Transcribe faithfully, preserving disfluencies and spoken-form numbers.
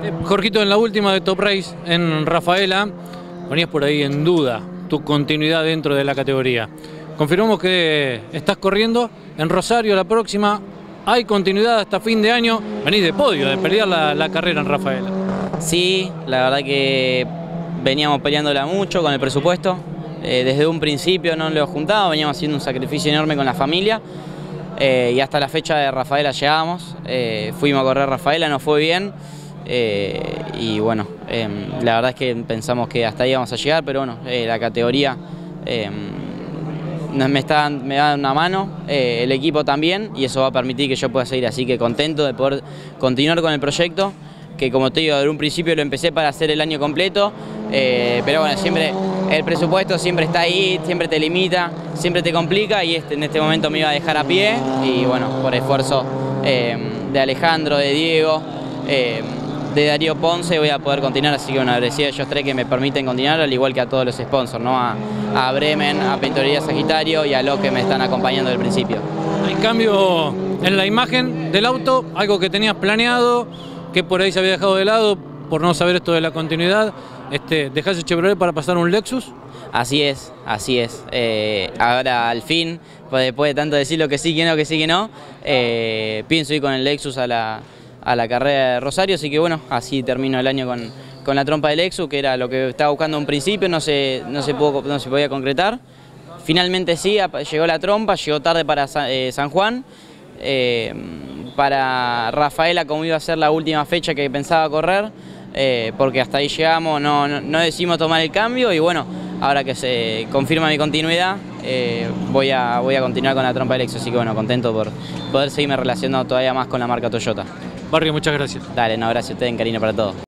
Eh, Jorgito, en la última de Top Race en Rafaela, ponías por ahí en duda tu continuidad dentro de la categoría. Confirmamos que estás corriendo en Rosario la próxima. ¿Hay continuidad hasta fin de año? Venís de podio, de pelear la, la carrera en Rafaela. Sí, la verdad que veníamos peleándola mucho con el presupuesto. Eh, desde un principio no lo juntaba, veníamos haciendo un sacrificio enorme con la familia. Eh, y hasta la fecha de Rafaela llegamos. Eh, fuimos a correr Rafaela, nos fue bien. Eh, y bueno, eh, la verdad es que pensamos que hasta ahí íbamos a llegar, pero bueno, eh, la categoría eh, me, está, me da una mano, eh, el equipo también, y eso va a permitir que yo pueda seguir, así que contento de poder continuar con el proyecto, que como te digo, desde un principio lo empecé para hacer el año completo, eh, pero bueno, siempre el presupuesto siempre está ahí, siempre te limita, siempre te complica, y este, en este momento me iba a dejar a pie, y bueno, por esfuerzo eh, de Alejandro, de Diego, eh, de Darío Ponce voy a poder continuar, así que bueno, agradecido a ellos tres que me permiten continuar, al igual que a todos los sponsors, ¿no? A, a Bremen, a Pintorería Sagitario y a los que me están acompañando desde el principio. Hay cambio en la imagen del auto, algo que tenías planeado, que por ahí se había dejado de lado por no saber esto de la continuidad. Este, ¿Dejás el Chevrolet para pasar un Lexus? Así es, así es. Eh, ahora al fin, pues después de tanto decir lo que sí, que no, que sí, que no, eh, pienso ir con el Lexus a la... a la carrera de Rosario, así que bueno, así termino el año con, con la trompa del Lexus, que era lo que estaba buscando en un principio, no se, no se, pudo, no se podía concretar. Finalmente sí, llegó la trompa, llegó tarde para eh, San Juan, eh, para Rafaela, como iba a ser la última fecha que pensaba correr, eh, porque hasta ahí llegamos, no, no, no decidimos tomar el cambio, y bueno, ahora que se confirma mi continuidad, eh, voy, a, voy a continuar con la trompa del Lexus, así que bueno, contento por poder seguirme relacionando todavía más con la marca Toyota. Barrio, muchas gracias. Dale, no, gracias a ustedes, cariño para todos.